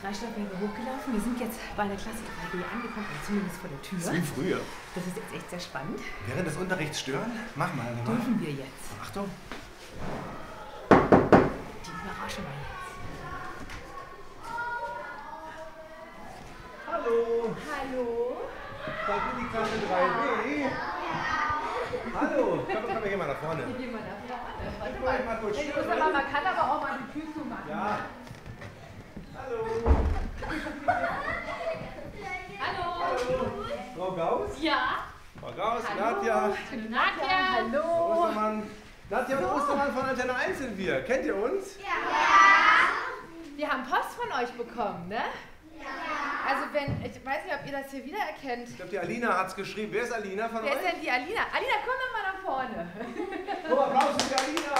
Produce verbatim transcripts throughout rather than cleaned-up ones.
drei Stockwerke hochgelaufen. Wir sind jetzt bei der Klasse drei B angekommen, oder zumindest vor der Tür. Das ist wie früher. Das ist jetzt echt sehr spannend. Während des Unterrichts stören? Mach mal. mal. Dürfen wir jetzt. Achtung. Die überraschen wir jetzt. Hallo. Hallo. Da geht die Klasse drei B. Hallo. Komm, komm, wir gehen mal nach vorne. Wir gehen mal nach vorne. Warte mal, mal kurz ich muss stören. aber, man kann aber auch mal die Tür zumachen. Ja. Hallo. Hallo. Hallo. Frau Gauss? Ja. Frau Gauss, Hallo. Nadja. Nadja. Hallo. Ostermann. Nadja und Ostermann von Antenne eins sind wir. Kennt ihr uns? Wir haben Post von euch bekommen, ne? Also wenn, ich weiß nicht, ob ihr das hier wiedererkennt. Ich glaube, die Alina hat es geschrieben. Wer ist Alina von Wer euch? ist denn die Alina? Alina, komm doch mal nach vorne. Oh, Applaus für die Alina.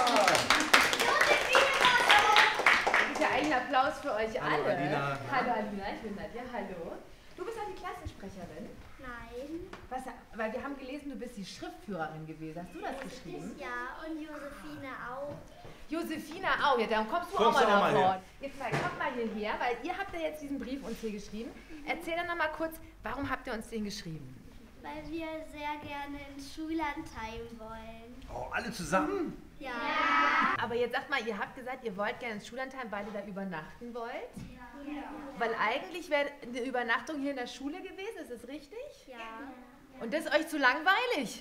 Das ist ja eigentlich ein Applaus für euch Hallo, alle. Alina. Hallo Alina, ich bin Nadja, hallo. Du bist auch die Klassensprecherin? Nein. Was, weil wir haben gelesen, du bist die Schriftführerin gewesen. Hast du das geschrieben? Ja, und Josephine auch. Josefina auch, ja, dann kommst du Kommst auch du mal auch nach mal vorne. Jetzt mal, kommt mal hierher, weil ihr habt ja jetzt diesen Brief uns hier geschrieben. Erzähl doch noch mal kurz, warum habt ihr uns den geschrieben? Weil wir sehr gerne ins Schullandheim wollen. Oh, alle zusammen? Ja. Aber jetzt sagt mal, ihr habt gesagt, ihr wollt gerne ins Schullandheim, weil ihr da übernachten wollt? Ja. Weil eigentlich wäre eine Übernachtung hier in der Schule gewesen, ist das richtig? Ja. Und das ist euch zu langweilig?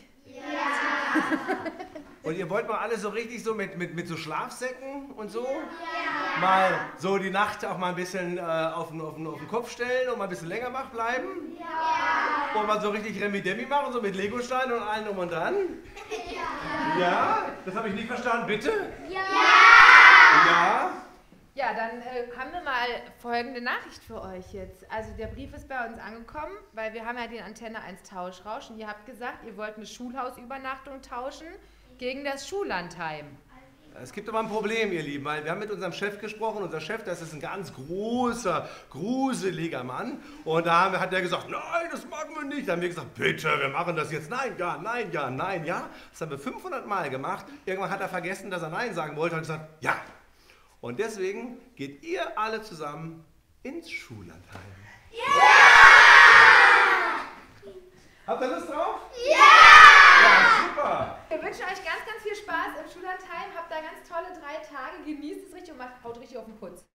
Und ihr wollt mal alle so richtig so mit, mit, mit so Schlafsäcken und so? Ja. Mal so die Nacht auch mal ein bisschen äh, auf, den, auf, den, auf den Kopf stellen und mal ein bisschen länger wach bleiben? Ja. Und mal so richtig Remi-Demi machen, so mit Legosteinen und allem drum und dran? Ja. Ja? Das habe ich nicht verstanden, bitte? Ja. Ja? Ja, dann äh, haben wir mal folgende Nachricht für euch jetzt. Also der Brief ist bei uns angekommen, weil wir haben ja den Antenne eins Tauschrausch und ihr habt gesagt, ihr wollt eine Schulhausübernachtung tauschen gegen das Schullandheim. Es gibt aber ein Problem, ihr Lieben, weil wir haben mit unserem Chef gesprochen. Unser Chef, das ist ein ganz großer, gruseliger Mann. Und da haben wir, hat er gesagt, nein, das machen wir nicht. Da haben wir gesagt, bitte, wir machen das jetzt. Nein, ja, nein, ja, nein, ja. Das haben wir fünfhundert Mal gemacht. Irgendwann hat er vergessen, dass er nein sagen wollte und hat gesagt, ja. Und deswegen geht ihr alle zusammen ins Schullandheim. Ja! Habt ihr Lust drauf? Ja! Ja, super! Wir wünschen euch ganz, ganz viel Spaß im Schullandheim. Habt da ganz tolle drei Tage. Genießt es richtig und macht, haut richtig auf den Putz.